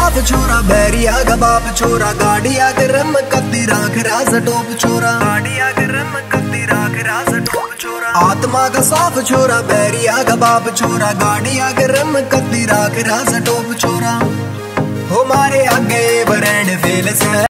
साफ छोरा, बैरिया का बाप छोरा, गाड़िया के रम कत्ती राख राज टोप छोरा, गाड़िया के रम कत्ती राख राज टोप छोरा। आत्मा का साफ छोरा, बैरिया का बाप छोरा, गाड़िया के रम कत्ती राख राज टोप छोरा। हमारे आगे ब्रांड फेल से